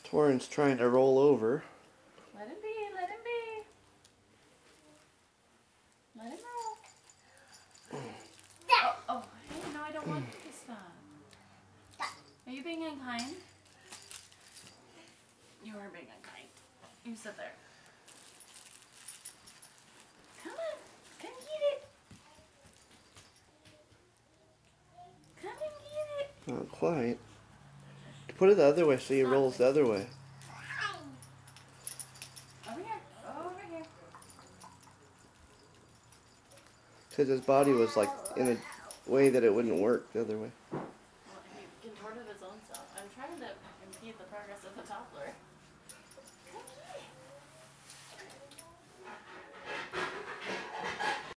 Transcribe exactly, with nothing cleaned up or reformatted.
Torin's trying to roll over. Let him be, let him be. Let him roll. Oh, oh, hey, no, I don't want you to stop. Are you being unkind? You are being unkind. You sit there. Come on, come get it. Come and get it. Not quite. Put it the other way so he Stop. rolls the other way. Over here, over here. Because his body was like in a way that it wouldn't work the other way. Well, he contorted his own self. I'm trying to impede the progress of the toddler.